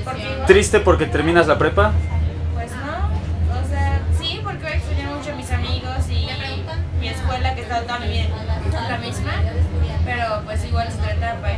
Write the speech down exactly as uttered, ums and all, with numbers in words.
¿Triste porque terminas la prepa? Pues no, o sea, sí, porque voy a extrañar mucho a mis amigos y mi escuela, que está toda mi vida la misma, pero pues igual es otra etapa